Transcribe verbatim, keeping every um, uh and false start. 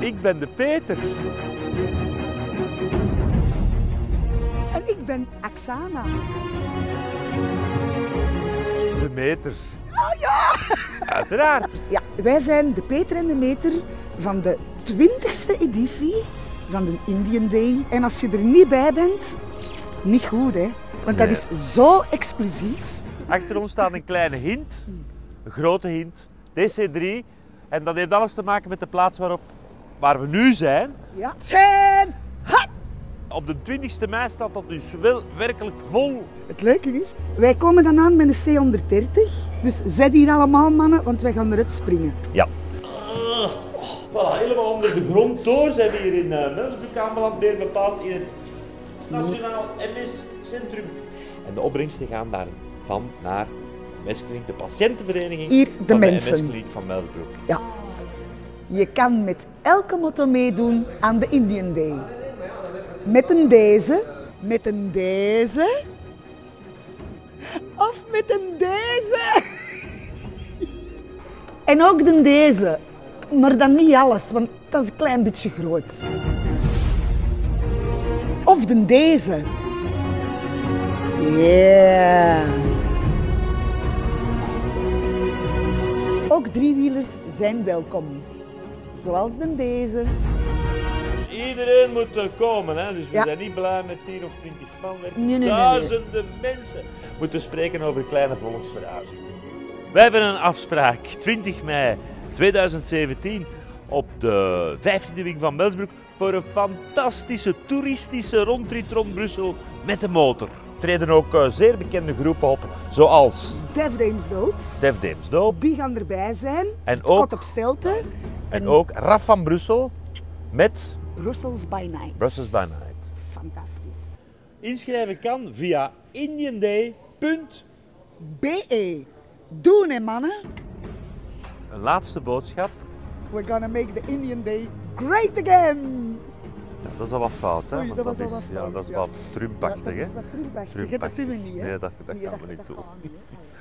Ik ben de Peter. En ik ben Aksana. De meters. Oh ja! Uiteraard. Ja, wij zijn de Peter en de Meter van de twintigste editie van de Indian Day. En als je er niet bij bent, niet goed hè. Want dat Nee. is zo exclusief. Achter ons staat een kleine hint, een grote hint, D C drie. En dat heeft alles te maken met de plaats waarop, waar we nu zijn. Ja. Ten, ha! Op de twintigste mei staat dat dus wel werkelijk vol. Het leuke is, wij komen dan aan met een C honderddertig. Dus zet hier allemaal mannen, want wij gaan eruit springen. Ja. Uh, voilà, helemaal onder de grond door zijn we hier in uh, Melsbroek aanbeland, meer bepaald in het Nationaal M S-centrum. En de opbrengsten gaan daarvan naar M S-kliniek, de patiëntenvereniging Hier, de van mensen. de M S-kliniek van Melsbroek. Ja. Je kan met elke motto meedoen aan de Indian Day. Met een deze, met een deze, of met een deze. En ook de deze, maar dan niet alles, want dat is een klein beetje groot. Of de deze. Yeah. Ook driewielers zijn welkom, zoals de deze. Dus iedereen moet uh, komen, hè? Dus we Ja. zijn niet blij met tien of twintig man. We Nee, nee, nee, nee. Duizenden mensen moeten spreken over kleine volksverhuizing. Wij hebben een afspraak, twintig mei tweeduizend zeventien, op de vijftiende wing van Melsbroek, voor een fantastische toeristische rondrit rond Brussel met de motor. Er treden ook uh, zeer bekende groepen op, zoals Def Dames Doop, Def Dames Doop die gaan erbij zijn. en Kot ook, op Stelte. en ook Raf van Brussel met Brussels by Night. Brussels by Night. Fantastisch. Inschrijven kan via indianday punt B E. Doen hè mannen. Een laatste boodschap. We're gonna make the Indian Day great again. Ja, dat is al wat fout, hè? Oei, Want dat was dat, al is, wat ja, fout, dat is ja. wat Ja, Trumpachtig, dat hè? is wat Trumpachtig. Dat Trumpachtig. doen we niet hè. Nee, dat, dat Nee, gaan we dat niet doen. gaan we niet.